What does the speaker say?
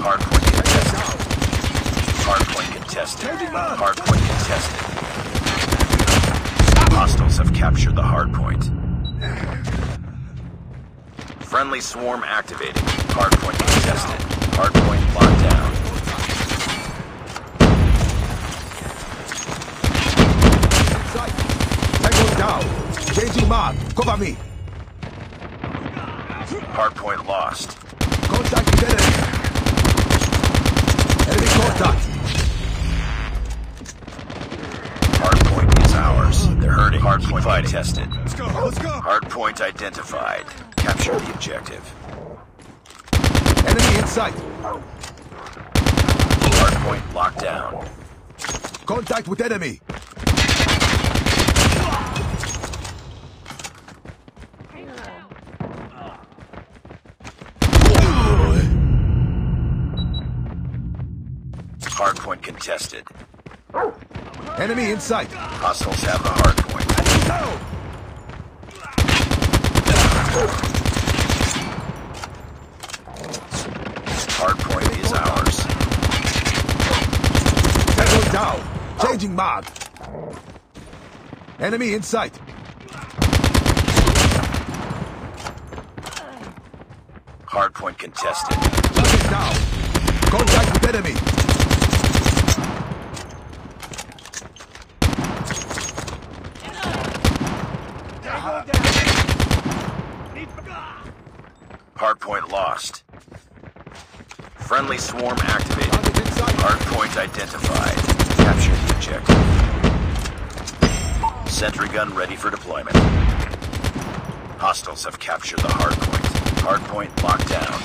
Hardpoint contested. Hardpoint contested. Hardpoint contested. Hostiles have captured the hardpoint. Friendly swarm activated. Hardpoint contested. Hardpoint locked down. Tango down. Changing mark. Cover me. Hardpoint lost. Contact with enemy. Enemy contact. Hardpoint is ours. They're hurting. Hardpoint contested. Let's go. Let's go. Hardpoint identified. Capture the objective. Enemy in sight. Hardpoint locked down. Contact with enemy. Hardpoint contested. Enemy in sight. Hostiles have the hardpoint. Hardpoint is ours. Tango down. Changing mag. Enemy in sight. Hardpoint contested. Target down. Contact with enemy. Hardpoint lost. Friendly swarm activated. Hardpoint identified. Capture the objective. Sentry gun ready for deployment. Hostiles have captured the hardpoint. Hardpoint locked down.